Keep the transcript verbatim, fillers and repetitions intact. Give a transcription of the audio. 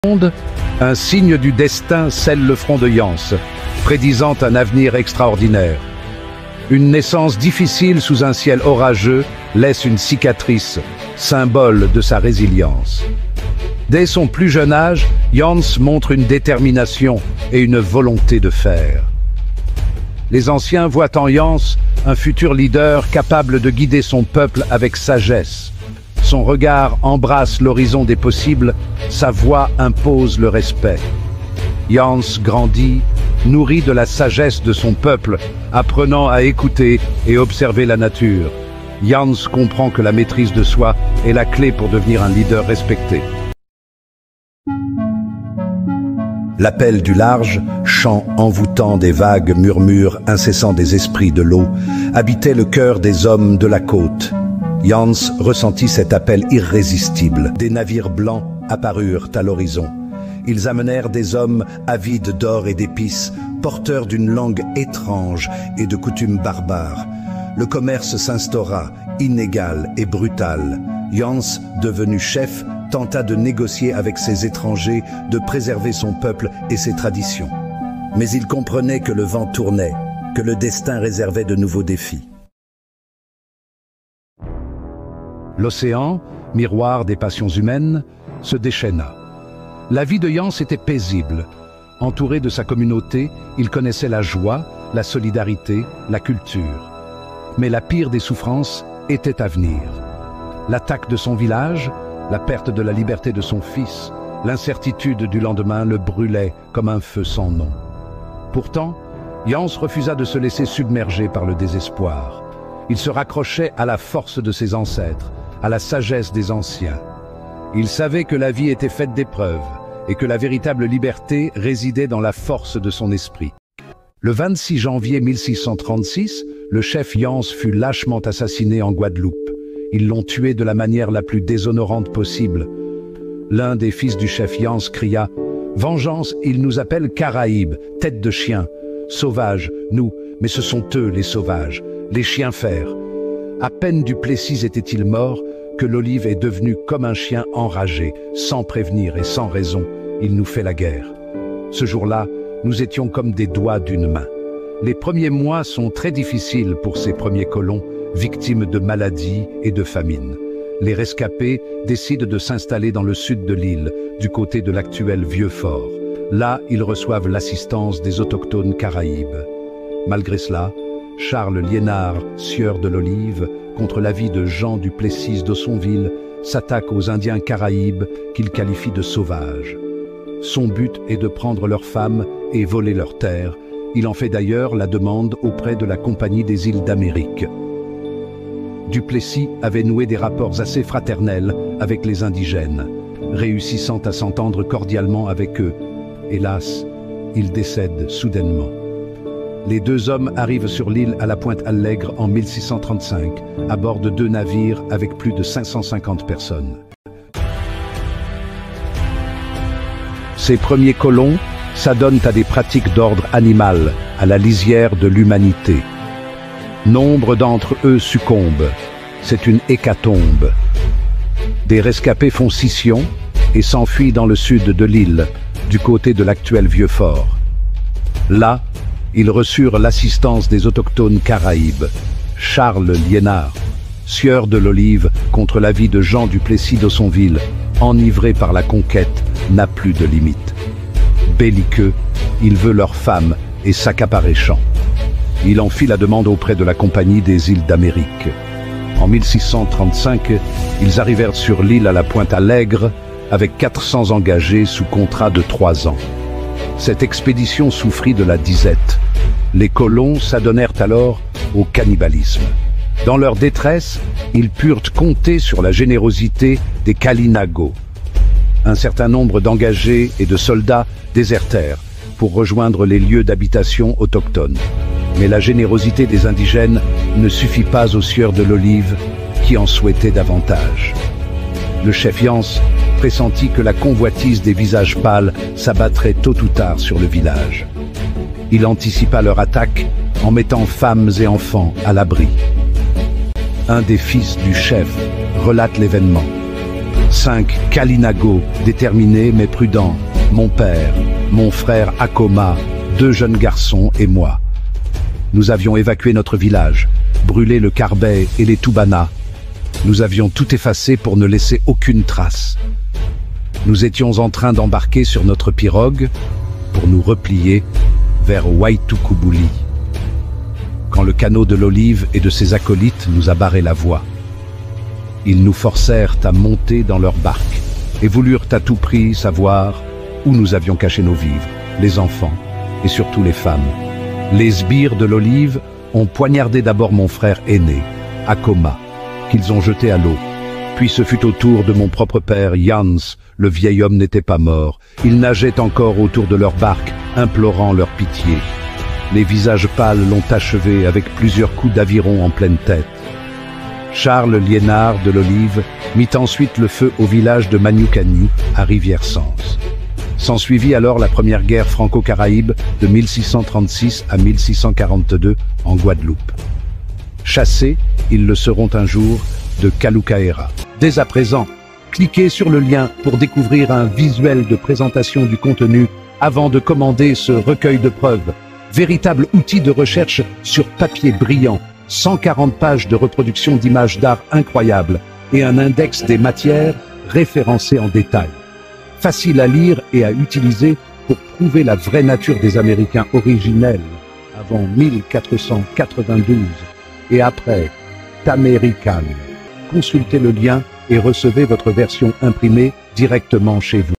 Un signe du destin scelle le front de Jans, prédisant un avenir extraordinaire. Une naissance difficile sous un ciel orageux laisse une cicatrice, symbole de sa résilience. Dès son plus jeune âge, Jans montre une détermination et une volonté de faire. Les anciens voient en Jans un futur leader capable de guider son peuple avec sagesse. Son regard embrasse l'horizon des possibles, sa voix impose le respect. Jans grandit, nourri de la sagesse de son peuple, apprenant à écouter et observer la nature. Jans comprend que la maîtrise de soi est la clé pour devenir un leader respecté. L'appel du large, chant envoûtant des vagues murmures incessants des esprits de l'eau, habitait le cœur des hommes de la côte. Jans ressentit cet appel irrésistible. Des navires blancs apparurent à l'horizon. Ils amenèrent des hommes avides d'or et d'épices, porteurs d'une langue étrange et de coutumes barbares. Le commerce s'instaura, inégal et brutal. Jans, devenu chef, tenta de négocier avec ces étrangers, de préserver son peuple et ses traditions. Mais il comprenait que le vent tournait, que le destin réservait de nouveaux défis. L'océan, miroir des passions humaines, se déchaîna. La vie de Jans était paisible. Entouré de sa communauté, il connaissait la joie, la solidarité, la culture. Mais la pire des souffrances était à venir. L'attaque de son village, la perte de la liberté de son fils, l'incertitude du lendemain le brûlait comme un feu sans nom. Pourtant, Jans refusa de se laisser submerger par le désespoir. Il se raccrochait à la force de ses ancêtres, à la sagesse des anciens. Il savait que la vie était faite d'épreuves et que la véritable liberté résidait dans la force de son esprit. Le vingt-six janvier mille six cent trente-six, le chef Jans fut lâchement assassiné en Guadeloupe. Ils l'ont tué de la manière la plus déshonorante possible. L'un des fils du chef Jans cria « Vengeance, ils nous appellent Caraïbes, tête de chien. Sauvages, nous, mais ce sont eux les sauvages, les chiens fers. » À peine Duplessis était-il mort que l'Olive est devenue comme un chien enragé, sans prévenir et sans raison. Il nous fait la guerre. Ce jour-là, nous étions comme des doigts d'une main. Les premiers mois sont très difficiles pour ces premiers colons, victimes de maladies et de famine. Les rescapés décident de s'installer dans le sud de l'île, du côté de l'actuel Vieux-Fort. Là, ils reçoivent l'assistance des autochtones Caraïbes. Malgré cela, Charles Liénard, sieur de l'Olive, contre l'avis de Jean Duplessis d'Aussonville, s'attaque aux Indiens Caraïbes qu'il qualifie de sauvages. Son but est de prendre leurs femmes et voler leurs terres. Il en fait d'ailleurs la demande auprès de la Compagnie des îles d'Amérique. Duplessis avait noué des rapports assez fraternels avec les indigènes, réussissant à s'entendre cordialement avec eux. Hélas, il décède soudainement. Les deux hommes arrivent sur l'île à la Pointe-Allègre en mille six cent trente-cinq, à bord de deux navires avec plus de cinq cent cinquante personnes. Ces premiers colons s'adonnent à des pratiques d'ordre animal, à la lisière de l'humanité. Nombre d'entre eux succombent. C'est une hécatombe. Des rescapés font scission et s'enfuient dans le sud de l'île, du côté de l'actuel Vieux-Fort. Là, ils reçurent l'assistance des autochtones Caraïbes. Charles Liénard, sieur de l'Olive, contre l'avis de Jean Duplessis d'Aussonville, enivré par la conquête, n'a plus de limite. Belliqueux, il veut leurs femmes et s'accaparer champs. Il en fit la demande auprès de la Compagnie des îles d'Amérique. En mille six cent trente-cinq, ils arrivèrent sur l'île à la Pointe-Allègre avec quatre cents engagés sous contrat de trois ans. Cette expédition souffrit de la disette. Les colons s'adonnèrent alors au cannibalisme. Dans leur détresse, ils purent compter sur la générosité des Kalinago. Un certain nombre d'engagés et de soldats désertèrent pour rejoindre les lieux d'habitation autochtones. Mais la générosité des indigènes ne suffit pas aux sieurs de l'Olive qui en souhaitaient davantage. Le chef Jans pressentit que la convoitise des visages pâles s'abattrait tôt ou tard sur le village. Il anticipa leur attaque en mettant femmes et enfants à l'abri. Un des fils du chef relate l'événement. Cinq Kalinago, déterminés mais prudents. Mon père, mon frère Akoma, deux jeunes garçons et moi. Nous avions évacué notre village, brûlé le Karbet et les Toubana. Nous avions tout effacé pour ne laisser aucune trace. Nous étions en train d'embarquer sur notre pirogue pour nous replier vers Waitukubuli, quand le canot de l'Olive et de ses acolytes nous a barré la voie. Ils nous forcèrent à monter dans leur barque et voulurent à tout prix savoir où nous avions caché nos vivres, les enfants et surtout les femmes. Les sbires de l'Olive ont poignardé d'abord mon frère aîné, Akoma, qu'ils ont jeté à l'eau. Puis ce fut au tour de mon propre père, Jans. Le vieil homme n'était pas mort. Il nageait encore autour de leur barque, implorant leur pitié. Les visages pâles l'ont achevé avec plusieurs coups d'aviron en pleine tête. Charles Liénard de l'Olive mit ensuite le feu au village de Manioucani, à Rivière-Sens. S'ensuivit alors la première guerre franco-caraïbe de mille six cent trente-six à mille six cent quarante-deux en Guadeloupe. Chassés, ils le seront un jour de Kalukaera. Dès à présent, cliquez sur le lien pour découvrir un visuel de présentation du contenu avant de commander ce recueil de preuves. Véritable outil de recherche sur papier brillant, cent quarante pages de reproduction d'images d'art incroyables et un index des matières référencé en détail. Facile à lire et à utiliser pour prouver la vraie nature des Américains originels avant mille quatre cent quatre-vingt-douze et après Tamerican. Consultez le lien et recevez votre version imprimée directement chez vous.